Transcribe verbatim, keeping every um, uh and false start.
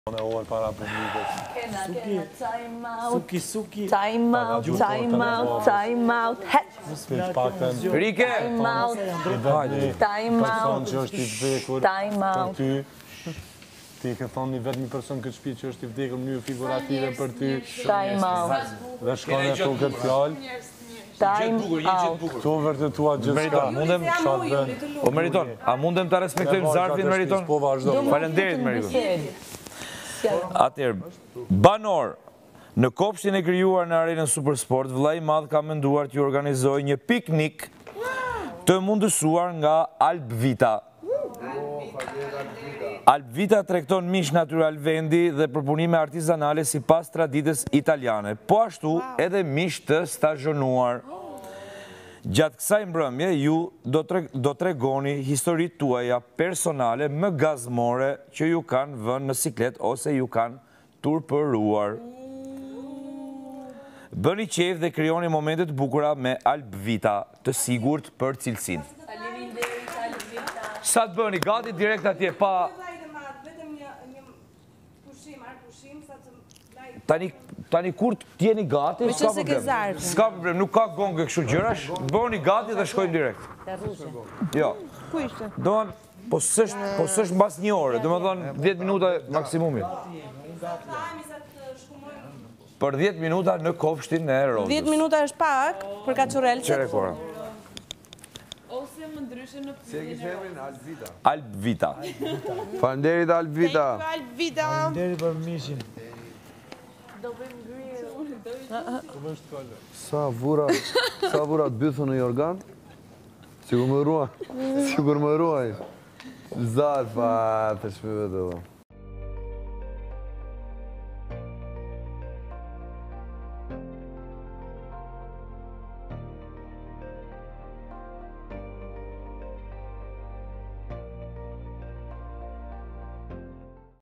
Në orë para publikës. Kena, kena, time out. Suki, suki. Time out, time out, time out. Rike! Time out. Time Person out. që është i vdekur Time për out. ty. Ti ke thonë një vetëm person këtë shtëpi që është i vdekur në mënyrë figurative për ty. Time out. Dhe shkon e tu këtë fjalë. Time out. Këto vërtetua gjithçka. Mundem O Meriton, a mundem ta respektojmë zarfin Meriton? Po vazhdo. Faleminderit Meriton. Atëherë, Banor, në kopshtin e krijuar në arenën Supersport, vëllai i madh ka menduar të organizojë një piknik të mundësuar nga Albvita. Albvita tregton mish natyral vendi dhe përpunime artizanale sipas traditës italiane, po ashtu edhe mish të stazhonuar. Gjatë kësaj mbrëmje, ju do tregoni historitë tuaja personale më gazmore që ju kanë vënë në siklet ose ju kanë turpëruar. Bëni qejf dhe krijoni momente të bukura me Albvita, të sigurt për cilësinë. Sa të bëni gati direkt atje pa Tani Tani kur t'jeni gati, s'ka problem. S'ka problem, nuk ka gongë kështu gjërash, bëni gati dhe shkojmë direkt. Jo. Ku ishte? Doan, po s'është mbas një ore, do më thonë dhjetë minuta maksimumi. Për dhjetë minuta në kopshtin e Rodës. dhjetë minuta është pak për kaçurelçet. Qere kora. Ose më ndryshe në Si e kishë emrin Albvita? Albvita. Faleminderit Albvita. Albvita. Deri për mishin. Sa vura, sa vura të bythën në jorgan? Sigur më ruaj, sigur më ruaj. Zarë pa të shpive të do.